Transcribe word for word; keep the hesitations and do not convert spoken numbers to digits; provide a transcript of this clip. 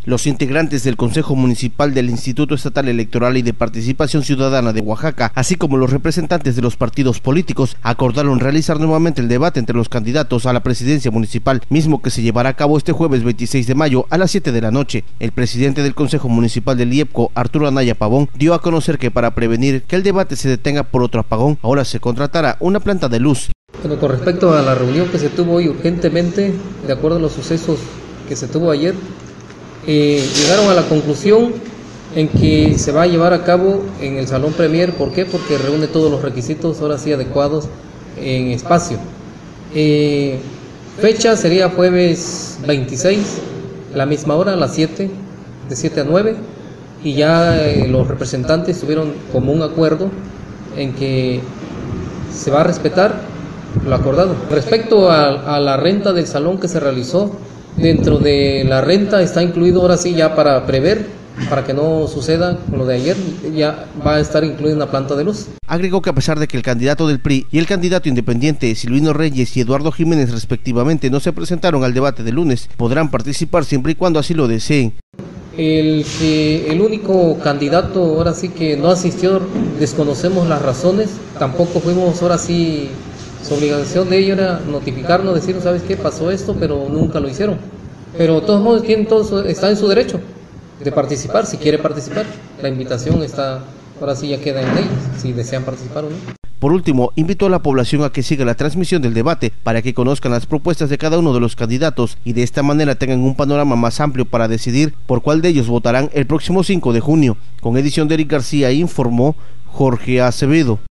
Los integrantes del Consejo Municipal del Instituto Estatal Electoral y de Participación Ciudadana de Oaxaca, así como los representantes de los partidos políticos, acordaron realizar nuevamente el debate entre los candidatos a la presidencia municipal, mismo que se llevará a cabo este jueves veintiséis de mayo a las siete de la noche. El presidente del Consejo Municipal del IEPCO, Arturo Anaya Pavón, dio a conocer que para prevenir que el debate se detenga por otro apagón, ahora se contratará una planta de luz. Bueno, con respecto a la reunión que se tuvo hoy urgentemente, de acuerdo a los sucesos que se tuvo ayer, Eh, llegaron a la conclusión en que se va a llevar a cabo en el Salón Premier. ¿Por qué? Porque reúne todos los requisitos, ahora sí adecuados en espacio. Eh, fecha sería jueves veintiséis, la misma hora, a las siete, de siete a nueve, y ya eh, los representantes tuvieron como un acuerdo en que se va a respetar lo acordado. Respecto a, a la renta del salón que se realizó, dentro de la renta está incluido, ahora sí, ya para prever, para que no suceda lo de ayer, ya va a estar incluida una planta de luz. Agregó que a pesar de que el candidato del P R I y el candidato independiente Silvino Reyes y Eduardo Jiménez respectivamente no se presentaron al debate del lunes, podrán participar siempre y cuando así lo deseen. El que el único candidato ahora sí que no asistió, desconocemos las razones, tampoco fuimos ahora sí. Su obligación de ellos era notificarnos, decirnos, ¿sabes qué? Pasó esto, pero nunca lo hicieron. Pero de todos modos, tienen todo, está en su derecho de participar, si quiere participar. La invitación está, ahora sí ya queda en ellos, si desean participar o no. Por último, invitó a la población a que siga la transmisión del debate para que conozcan las propuestas de cada uno de los candidatos y de esta manera tengan un panorama más amplio para decidir por cuál de ellos votarán el próximo cinco de junio. Con edición de Eric García, informó Jorge Acevedo.